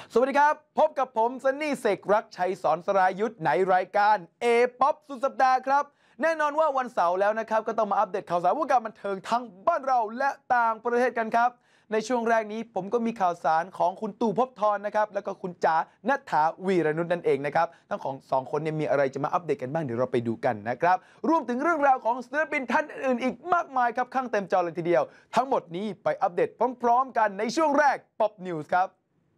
สวัสดีครับพบกับผมซันนี่เสกรักชัยสอนสรายุทธในรายการ A-POP สุดสัปดาห์ครับแน่นอนว่าวันเสาร์แล้วนะครับก็ต้องมาอัปเดตข่าวสารวงการบันเทิงทั้งบ้านเราและต่างประเทศกันครับในช่วงแรกนี้ผมก็มีข่าวสารของคุณตู่ภพบทรนะครับแล้วก็คุณจ๋าณัฐฐาวีรนุชนั่นเองนะครับทั้งของสองคนเนี่ยมีอะไรจะมาอัปเดตกันบ้างเดี๋ยวเราไปดูกันนะครับรวมถึงเรื่องราวของศิลปินท่านอื่นอีกมากมายครับข้างเต็มจอเลยทีเดียวทั้งหมดนี้ไปอัปเดตพร้อมๆกันในช่วงแรก Pop News ครับ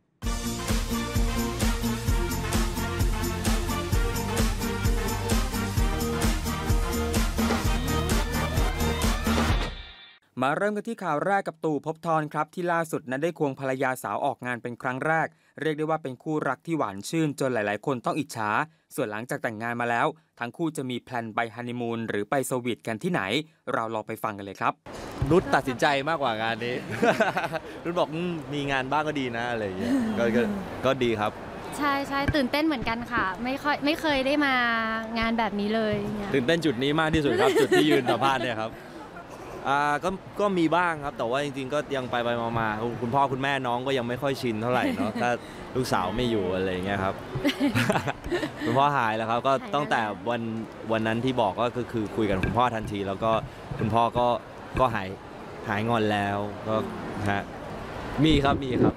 มาเริ่มกันที่ข่าวแรกกับตู่ภพบทรครับที่ล่าสุดนั้นได้ควงภรรยาสาวออกงานเป็นครั้งแรกเรียกได้ว่าเป็นคู่รักที่หวานชื่นจนหลายๆคนต้องอิจฉาส่วนหลังจากแต่งงานมาแล้วทั้งคู่จะมีแพลนไปฮันนีมูนหรือไปสวีทกันที่ไหนเราลองไปฟังกันเลยครับนุชตัดสินใจมากกว่างานนี้ นุชบอกมีงานบ้างก็ดีนะอะไรอย่างเงี้ยก็ดีครับใช่ตื่นเต้นเหมือนกันค่ะไม่เคยได้มางานแบบนี้เลยตื่นเต้นจุดนี้มากที่สุดครับ จุดที่ยืนสัมภาษณ์เนี่ยครับก็มีบ้างครับแต่ว่าจริงๆก็ยังไปมาคุณพ่อคุณแม่น้องก็ยังไม่ค่อยชินเท่าไหร่เนาะถ้าลูกสาวไม่อยู่อะไรอย่างเงี้ยครับ คุณพ่อหายแล้วครับก็ตั้งแต่วันนั้นที่บอกก็คือคุยกับคุณพ่อทันทีแล้วก็คุณพ่อก็หายงอนแล้วก็ฮะมีครับ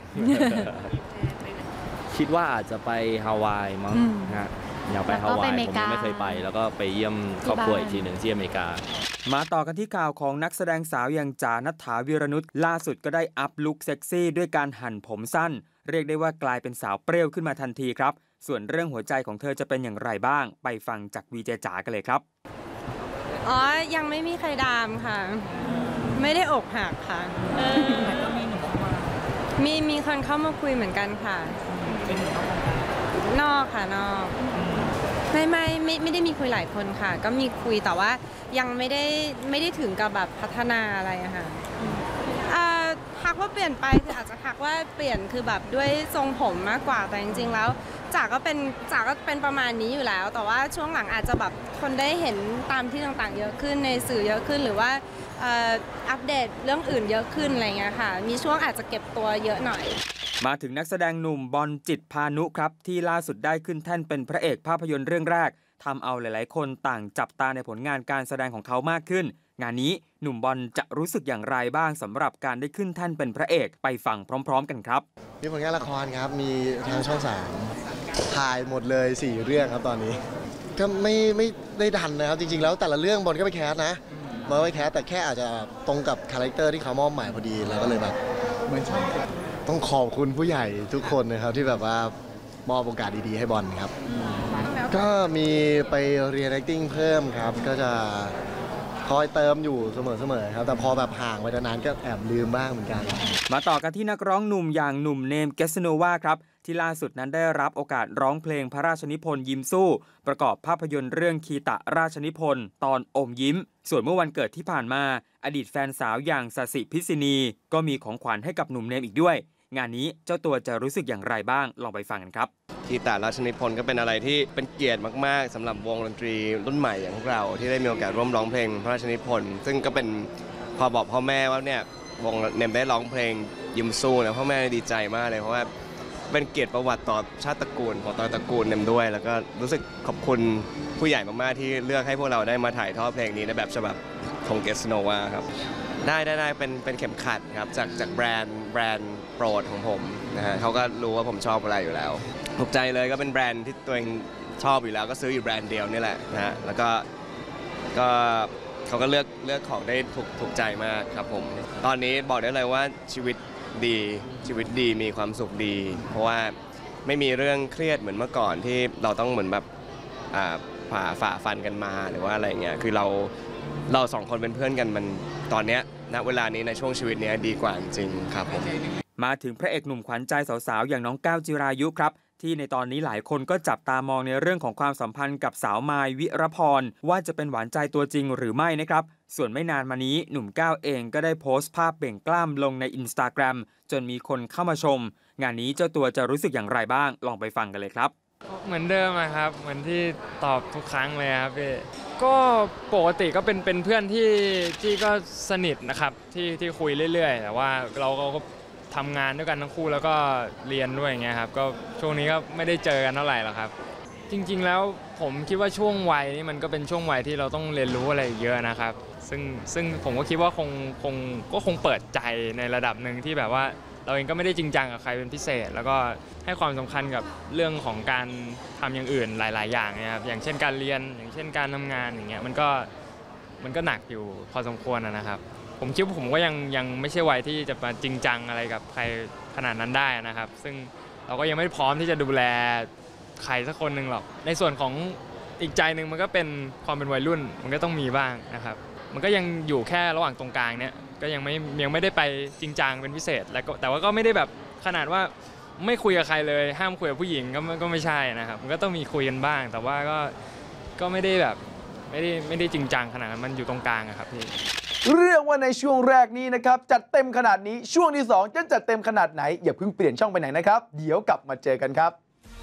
คิดว่าอาจจะไปฮาวายมั้งฮะอยากไปฮาวายผมยังไม่เคยไปแล้วก็ไปเยี่ยมครอบครัวอีกทีหนึ่งที่อเมริกามาต่อกันที่ข่าวของนักแสดงสาวอย่างจ๋าณัฐฐาวีรนุชล่าสุดก็ได้อัพลุคเซ็กซี่ด้วยการหั่นผมสั้นเรียกได้ว่ากลายเป็นสาวเปรี้ยวขึ้นมาทันทีครับส่วนเรื่องหัวใจของเธอจะเป็นอย่างไรบ้างไปฟังจากวีเจจ๋ากันเลยครับยังไม่มีใครดามค่ะไม่ได้อกหักค่ะมีคนเข้ามาคุยเหมือนกันค่ะนอกค่ะนอกไม่ได้มีคุยหลายคนค่ะก็มีคุยแต่ว่ายังไม่ได้ถึงกับแบบพัฒนาอะไรอะค่ะทักว่าเปลี่ยนไปคืออาจจะทักว่าเปลี่ยนคือแบบด้วยทรงผมมากกว่าแต่จริงๆแล้วจ๋าก็เป็นประมาณนี้อยู่แล้วแต่ว่าช่วงหลังอาจจะแบบคนได้เห็นตามที่ต่างๆเยอะขึ้นในสื่อเยอะขึ้นหรือว่าอัปเดตเรื่องอื่นเยอะขึ้นอะไรเงี้ยค่ะมีช่วงอาจจะเก็บตัวเยอะหน่อยมาถึงนักแสดงหนุ่มบอลจิตพานุครับที่ล่าสุดได้ขึ้นแท่นเป็นพระเอกภาพยนตร์เรื่องแรกทำเอาหลายๆคนต่างจับตาในผลงานการแสดงของเขามากขึ้นงานนี้หนุ่มบอลจะรู้สึกอย่างไรบ้างสำหรับการได้ขึ้นแท่นเป็นพระเอกไปฟังพร้อมๆกันครับมีผลงานละครครับมีทางช่อง3ถ่ายหมดเลย4เรื่องครับตอนนี้ก็ไม่ได้ดันนะครับจริงๆแล้วแต่ละเรื่องบอลก็ไปแคสนะบอลไปแคสแต่แค่อาจจะตรงกับคาแรคเตอร์ที่เขามอบหมายพอดีแล้วก็เลยแบบต้องขอบคุณผู้ใหญ่ทุกคนนะครับที่แบบว่ามอบโอกาสดีๆให้บอลครับก็มีไปเรียน acting เพิ่มครับก็จะคอยเติมอยู่เสมอครับแต่พอแบบห่างไปนานๆก็แอบลืมบ้างเหมือนกันมาต่อกันที่นักร้องหนุ่มอย่างหนุ่มเนมเกสโนวาครับที่ล่าสุดนั้นได้รับโอกาสร้องเพลงพระราชนิพนธ์ยิ้มสู้ประกอบภาพยนตร์เรื่องคีตะราชนิพนธ์ตอนอมยิ้มส่วนเมื่อวันเกิดที่ผ่านมาอดีตแฟนสาวอย่างสสิพิษิณีก็มีของขวัญให้กับหนุ่มเนมอีกด้วยงานนี้เจ้าตัวจะรู้สึกอย่างไรบ้างลองไปฟังกันครับคีตะราชนิพนธ์ก็เป็นอะไรที่เป็นเกียรติมากๆสำหรับวงดนตรีรุ่นใหม่อย่างพวกเราที่ได้มีโอกาสร่วมร้องเพลงพระราชนิพนธ์ซึ่งก็เป็นพอบอกพ่อแม่ว่าเนี่ยวงเนมได้ร้องเพลงยิ้มสู้นะพ่อแม่ดีใจมากเลยเพราะว่าเป็นเกียรติประวัติต่อชาติตระกูลของตระกูลเนมด้วยแล้วก็รู้สึกขอบคุณผู้ใหญ่มากๆที่เลือกให้พวกเราได้มาถ่ายทอดเพลงนี้ในแบบฉบับของเกสโนวาครับได้เป็นเข็มขัดครับจากแบรนด์โปรดของผมนะฮะเขาก็รู้ว่าผมชอบอะไรอยู่แล้วถูกใจเลยก็เป็นแบรนด์ที่ตัวเองชอบอยู่แล้วก็ซื้ออยู่แบรนด์เดียวนี่แหละนะฮะแล้วก็เขาก็เลือกของได้ถูกใจมากครับผมตอนนี้บอกได้เลยว่าชีวิตดีมีความสุขดีเพราะว่าไม่มีเรื่องเครียดเหมือนเมื่อก่อนที่เราต้องเหมือนแบบฝ่าฟันกันมาหรือว่าอะไรเงี้ยคือเราสองคนเป็นเพื่อนกันมันตอนเนี้ยณเวลานี้ในช่วงชีวิตนี้ดีกว่าจริงๆครับผมมาถึงพระเอกหนุ่มขวัญใจสาวๆอย่างน้องก้าวจิรายุครับที่ในตอนนี้หลายคนก็จับตามองในเรื่องของความสัมพันธ์กับสาวมายวิรพรว่าจะเป็นหวานใจตัวจริงหรือไม่นะครับส่วนไม่นานมานี้หนุ่มก้าวเองก็ได้โพสต์ภาพเบ่งกล้ามลงใน Instagram จนมีคนเข้ามาชมงานนี้เจ้าตัวจะรู้สึกอย่างไรบ้างลองไปฟังกันเลยครับเหมือนเดิมครับเหมือนที่ตอบทุกครั้งเลยครับพี่ก็ปกติก็เป็นเพื่อนที่ก็สนิทนะครับที่คุยเรื่อยๆแต่ว่าเราก็ทำงานด้วยกันทั้งคู่แล้วก็เรียนด้วยอย่างเงี้ยครับก็ช่วงนี้ก็ไม่ได้เจอกันเท่าไหร่หรอกครับจริงๆแล้วผมคิดว่าช่วงวัยนี้มันก็เป็นช่วงวัยที่เราต้องเรียนรู้อะไรเยอะนะครับซึ่งผมก็คิดว่าคงเปิดใจในระดับหนึ่งที่แบบว่าเราเองก็ไม่ได้จริงจังกับใครเป็นพิเศษแล้วก็ให้ความสำคัญกับเรื่องของการทำอย่างอื่นหลายๆอย่างนะครับอย่างเช่นการเรียนอย่างเช่นการทำงานอย่างเงี้ยมันก็หนักอยู่พอสมควรนะครับผมคิดว่าผมก็ยังไม่ใช่วัยที่จะมาจริงจังอะไรกับใครขนาดนั้นได้นะครับซึ่งเราก็ยังไม่พร้อมที่จะดูแลใครสักคนหนึ่งหรอกในส่วนของอีกใจหนึ่งมันก็เป็นความเป็นวัยรุ่นมันก็ต้องมีบ้างนะครับมันก็ยังอยู่แค่ระหว่างตรงกลางเนี่ยก็ยังไม่ได้ไปจริงจังเป็นพิเศษแล้วก็แต่ว่าก็ไม่ได้แบบขนาดว่าไม่คุยกับใครเลยห้ามคุยกับผู้หญิงก็ไม่ใช่นะครับมันก็ต้องมีคุยกันบ้างแต่ว่าก็ไม่ได้แบบไม่ได้จริงจังขนาดนั้นมันอยู่ตรงกลางครับพี่เรียกว่าในช่วงแรกนี้นะครับจัดเต็มขนาดนี้ช่วงที่2จะจัดเต็มขนาดไหนอย่าเพิ่งเปลี่ยนช่องไปไหนนะครับเดี๋ยวกลับมาเจอกันครับ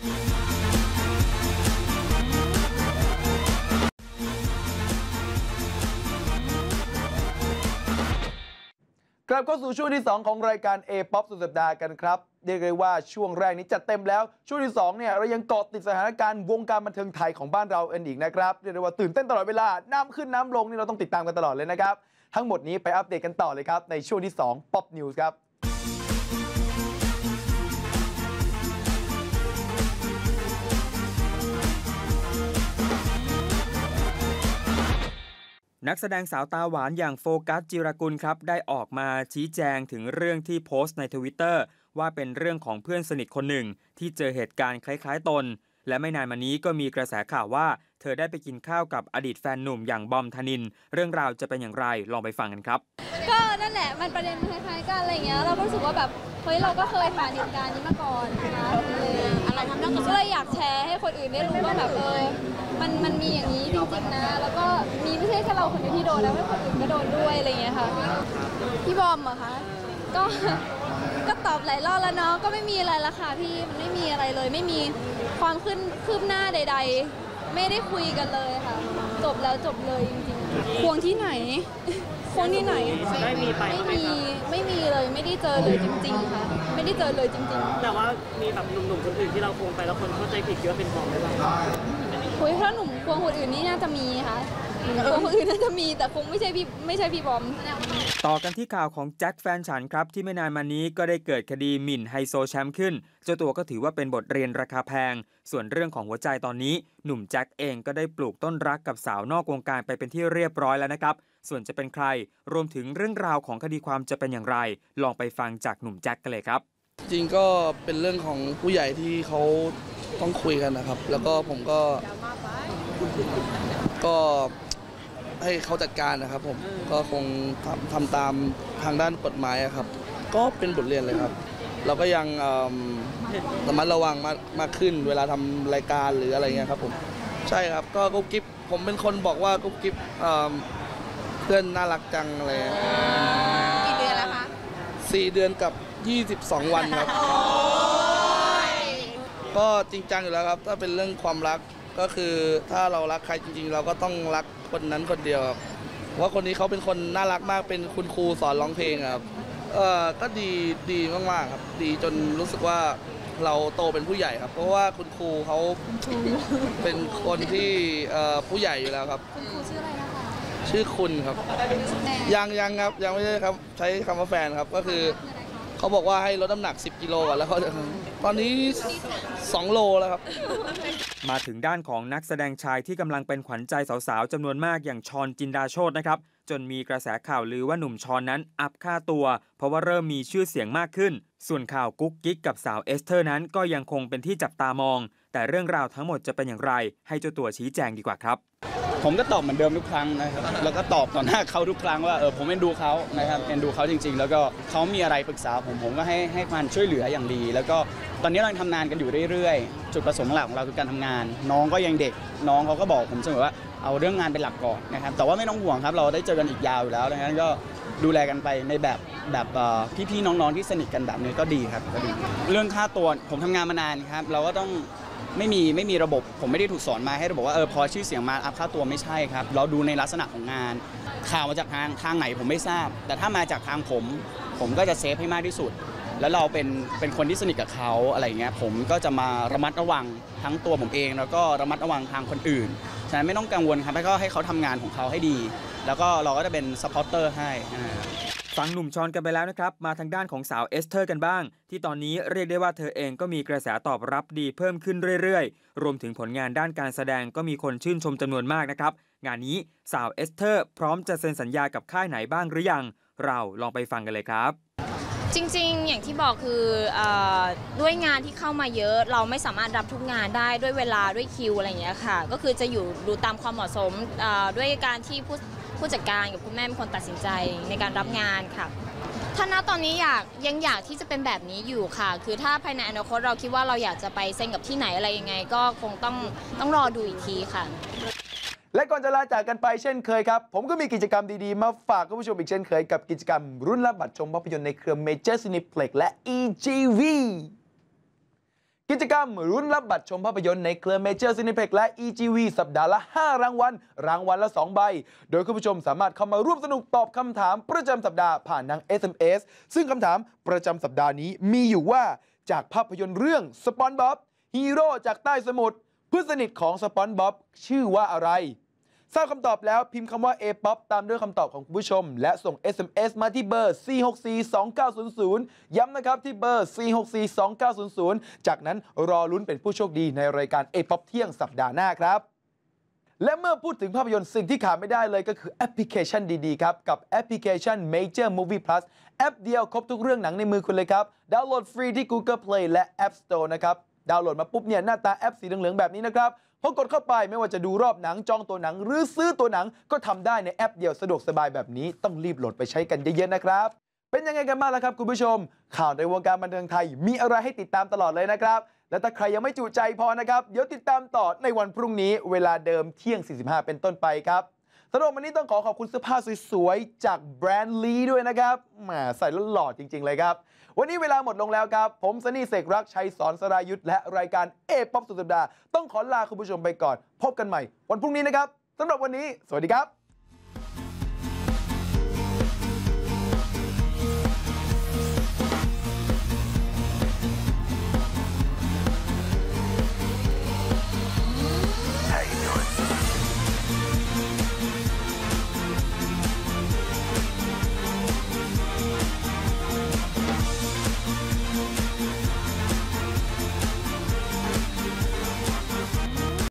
กลับเข้าสู่ช่วงที่2ของรายการ A-POP สุดสัปดาห์กันครับเรียกได้ว่าช่วงแรกนี้จัดเต็มแล้วช่วงที่2เนี่ยเรายังเกาะติดสถานการณ์วงการบันเทิงไทยของบ้านเราอีกนะครับเรียกได้ว่าตื่นเต้นตลอดเวลาน้ำขึ้นน้ำลงนี่เราต้องติดตามกันตลอดเลยนะครับทั้งหมดนี้ไปอัปเดตกันต่อเลยครับในช่วงที่2 Pop News ครับนักแสดงสาวตาหวานอย่างโฟกัสจิรกุลครับได้ออกมาชี้แจงถึงเรื่องที่โพสต์ใน Twitter ว่าเป็นเรื่องของเพื่อนสนิทคนหนึ่งที่เจอเหตุการณ์คล้ายๆตนและไม่นานมานี้ก็มีกระแสข่าวว่าเธอได้ไปกินข้าวกับอดีตแฟนหนุ่มอย่างบอมธนินทร์เรื่องราวจะเป็นอย่างไรลองไปฟังกันครับก็นั่นแหละมันประเด็นคล้ายๆกันอะไรเงี้ยเราก็รู้สึกว่าแบบเฮ้ยเราก็เคยผ่านเหตุการณ์นี้มาก่อนนะอะไรทำได้ก็เลยอยากแชร์ให้คนอื่นได้รู้ว่าแบบมันมีอย่างนี้จริงๆนะแล้วก็มีไม่ใช่แค่เราคนเดียวที่โดนนะให้คนอื่นก็โดนด้วยอะไรเงี้ยค่ะพี่บอมเหรอคะก็ตอบหลายรอบแล้วเนาะก็ไม่มีอะไรละค่ะพี่มันไม่มีอะไรเลยไม่มีความคืบหน้าใดๆไม่ได้คุยกันเลยค่ะจบแล้วจบเลยจริงๆควงที่ไหนควงที่ไหนไม่มีเลยไม่ได้เจอเลยจริงๆค่ะไม่ได้เจอเลยจริงๆแต่ว่ามีแบบหนุ่มๆคนอื่นที่เราควงไปแล้วคนเข้าใจผิดว่าเป็นบอมหรือเปล่าคุยถ้าหนุ่มควงคนอื่นนี่น่าจะมีค่ะควงคนอื่นน่าจะมีแต่คงไม่ใช่พี่บอมต่อกันที่ข่าวของแจ็คแฟนฉันครับที่ไม่นานมานี้ก็ได้เกิดคดีหมิ่นไฮโซแชมป์ขึ้นเจ้าตัวก็ถือว่าเป็นบทเรียนราคาแพงส่วนเรื่องของหัวใจตอนนี้หนุ่มแจ็คเองก็ได้ปลูกต้นรักกับสาวนอกวงการไปเป็นที่เรียบร้อยแล้วนะครับส่วนจะเป็นใครรวมถึงเรื่องราวของคดีความจะเป็นอย่างไรลองไปฟังจากหนุ่มแจ็คกันเลยครับจริงก็เป็นเรื่องของผู้ใหญ่ที่เขาต้องคุยกันนะครับแล้วก็ผมก็ให้เขาจัดการนะครับผมก็คงทำตามทางด้านกฎหมายครับก็เป็นบทเรียนเลยครับเราก็ยังระมัดระวังมากขึ้นเวลาทำรายการหรืออะไรเงี้ยครับผมใช่ครับก็กุ๊บกิ๊บผมเป็นคนบอกว่ากุ๊บกิ๊บเพื่อนน่ารักจังอะไรกี่เดือนแล้วคะ 4 เดือนกับ22 วันครับก็จริงจังอยู่แล้วครับถ้าเป็นเรื่องความรักก็คือถ้าเรารักใครจริงๆเราก็ต้องรักคนนั้นคนเดียวครับเพราะว่าคนนี้เขาเป็นคนน่ารักมากเป็นคุณครูสอนร้องเพลงครับก็ดีมากๆครับดีจนรู้สึกว่าเราโตเป็นผู้ใหญ่ครับเพราะว่าคุณครูเขาเป็นคนที่ผู้ใหญ่อยู่แล้วครับคุณครูชื่ออะไรนะคะชื่อคุณครับยังครับยังไม่ใช่ครับใช้คำว่าแฟนครับก็คือเขาบอกว่าให้ลดน้ำหนัก10 กิโลก่อนแล้วเขาตอนนี้2 โลแล้วครับมาถึงด้านของนักแสดงชายที่กำลังเป็นขวัญใจสาวๆจำนวนมากอย่างชอนจินดาโชตินะครับจนมีกระแสข่าวลือว่าหนุ่มชอนนั้นอัพค่าตัวเพราะว่าเริ่มมีชื่อเสียงมากขึ้นส่วนข่าวกุ๊กกิ๊กกับสาวเอสเธอร์นั้นก็ยังคงเป็นที่จับตามองแต่เรื่องราวทั้งหมดจะเป็นอย่างไรให้เจ้าตัวชี้แจงดีกว่าครับผมก็ตอบเหมือนเดิมทุกครั้งนะครับแล้วก็ตอบต่อหน้าเขาทุกครั้งว่าผมเอ็นดูเขานะครับเอ็นดูเขาจริงๆแล้วก็เขามีอะไรปรึกษาผมก็ให้ความช่วยเหลืออย่างดีแล้วก็ตอนนี้เราทำงานกันอยู่เรื่อยๆจุดประสงค์หลักของเราคือการทำงานน้องก็ยังเด็กน้องเขาก็บอกผมเสมอว่าเอาเรื่องงานเป็นหลักก่อนนะครับแต่ว่าไม่ต้องห่วงครับเราได้เจอกันอีกยาวอยู่แล้วดังนั้นก็ดูแลกันไปในแบบพี่ๆน้องๆที่สนิทกันแบบนี้ก็ดีครับก็ดีเรื่องค่าตัวผมทำงานมานานครับเราก็ต้องไม่มีระบบผมไม่ได้ถูกสอนมาให้ระบบว่าพอชื่อเสียงมาอัพค่าตัวไม่ใช่ครับเราดูในลักษณะของงานข่าวมาจากทางไหนผมไม่ทราบแต่ถ้ามาจากทางผมก็จะเซฟให้มากที่สุดแล้วเราเป็นคนที่สนิทกับเขาอะไรเงี้ยผมก็จะมาระมัดระวังทั้งตัวผมเองแล้วก็ระมัดระวังทางคนอื่นฉะนั้นไม่ต้องกังวลครับแล้วก็ให้เขาทำงานของเขาให้ดีแล้วก็เราก็จะเป็นซัพพอร์ตเตอร์ให้ฟังหนุ่มชอนกันไปแล้วนะครับมาทางด้านของสาวเอสเธอร์กันบ้างที่ตอนนี้เรียกได้ว่าเธอเองก็มีกระแสตอบรับดีเพิ่มขึ้นเรื่อยๆรวมถึงผลงานด้านการแสดงก็มีคนชื่นชมจำนวนมากนะครับงานนี้สาวเอสเธอร์พร้อมจะเซ็นสัญญากับค่ายไหนบ้างหรือยังเราลองไปฟังกันเลยครับจริงๆอย่างที่บอกคือด้วยงานที่เข้ามาเยอะเราไม่สามารถรับทุกงานได้ด้วยเวลาด้วยคิวอะไรอย่างเงี้ยค่ะก็คือจะอยู่ดูตามความเหมาะสมด้วยการที่ผู้จัดการกับคุณแม่เป็นคนตัดสินใจในการรับงานค่ะถ้าณตอนนี้ยังอยากที่จะเป็นแบบนี้อยู่ค่ะคือถ้าภายในอนาคตเราคิดว่าเราอยากจะไปเซ็นกับที่ไหนอะไรยังไงก็คงต้องรอดูอีกทีค่ะและก่อนจะลาจากกันไปเช่นเคยครับผมก็มีกิจกรรมดีๆมาฝากคุณผู้ชมอีกเช่นเคยกับกิจกรรมรุ่นรับบัตรชมภาพยนตร์ในเครือ Major Cineplex และ EGV กิจกรรมรุ่นรับบัตรชมภาพยนตร์ในเครือ Major Cineplex และ EGV สัปดาห์ละ5รางวัลรางวัลละ2ใบโดยคุณผู้ชมสามารถเข้ามาร่วมสนุกตอบคำถามประจำสัปดาห์ผ่านทาง SMS ซึ่งคำถามประจำสัปดาห์นี้มีอยู่ว่าจากภาพยนตร์เรื่องสปอนบ๊อบฮีโร่จากใต้สมุทรเพื่อนสนิทของสปอนบ๊อบชื่อว่าอะไรทราบคำตอบแล้วพิมพ์คำว่า A-POP ตามด้วยคำตอบของคุณผู้ชมและส่ง SMS มาที่เบอร์ 4642900 ย้ำนะครับที่เบอร์ 4642900 จากนั้นรอลุ้นเป็นผู้โชคดีในรายการ A-POP เที่ยงสัปดาห์หน้าครับและเมื่อพูดถึงภาพยนตร์สิ่งที่ขาดไม่ได้เลยก็คือแอปพลิเคชันดีๆครับกับแอปพลิเคชัน Major Movie Plus แอปเดียวครบทุกเรื่องหนังในมือคุณเลยครับดาวน์โหลดฟรีที่ Google Play และ App Store นะครับดาวน์โหลดมาปุ๊บเนี่ยหน้าตาแอปสีเหลืองๆแบบนี้นะครับพอกดเข้าไปไม่ว่าจะดูรอบหนังจองตัวหนังหรือซื้อตัวหนังก็ทำได้ในแอปเดียวสะดวกสบายแบบนี้ต้องรีบโหลดไปใช้กันเยอะๆนะครับเป็นยังไงกันบ้างล่ะครับคุณผู้ชมข่าวในวงการบันเทิงไทยมีอะไรให้ติดตามตลอดเลยนะครับและถ้าใครยังไม่จุใจพอนะครับเดี๋ยวติดตามต่อในวันพรุ่งนี้เวลาเดิมเที่ยง 45 เป็นต้นไปครับสำหรับวันนี้ต้องขอบคุณเสื้อผ้าสวยๆจากแบรนด์ลีด้วยนะครับแหมใส่แล้วหล่อจริงๆเลยครับวันนี้เวลาหมดลงแล้วครับผมซันนี่เสกรักชัยสอนสรายุทธและรายการA-POP สุดสัปดาห์ต้องขอลาคุณผู้ชมไปก่อนพบกันใหม่วันพรุ่งนี้นะครับสำหรับวันนี้สวัสดีครับ